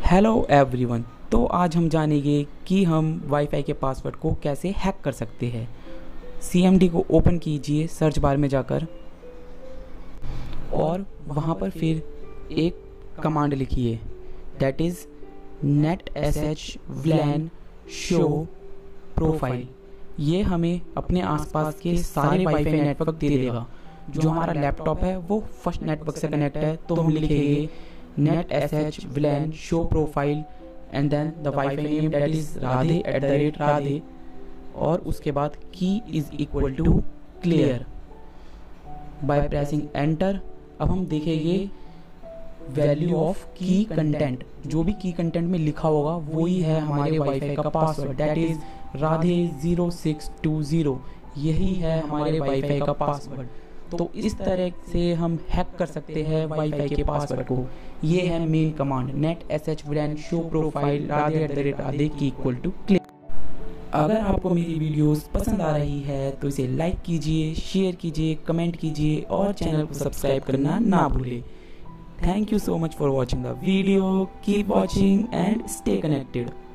Hello everyone. तो आज हम जानेंगे कि हम वाईफाई के पासवर्ड को कैसे हैक कर सकते हैं। CMD को ओपन कीजिए सर्च बार में जाकर और वहाँ पर फिर एक कमांड लिखिए, that is netsh show profile. ये हमें अपने आसपास के सारे वाईफाई नेटवर्क दे देगा। जो हमारा लैपटॉप है वो फर्स्ट नेटवर्क से कनेक्ट है, तो हम लिखेंगे netsh show profile and then the Wi-Fi name that is radhe और उसके बाद key is equal to clear by pressing enter। अब हम देखेंगे वैल्यू ऑफ की कंटेंट। जो भी की कंटेंट में लिखा होगा वही है हमारे वाईफाई का पासवर्ड, दैट इज राधे 0620। यही है हमारे वाईफाई का पासवर्ड। तो इस तरह से हम हैक कर सकते हैं वाईफाई के पासवर्ड को। ये है main command netsh show profile radhe key equal to click. अगर आपको मेरी वीडियोस पसंद आ रही है तो इसे लाइक कीजिए, शेयर कीजिए, कमेंट कीजिए और चैनल को सब्सक्राइब करना ना भूलें। Thank you so much for watching the video. Keep watching and stay connected.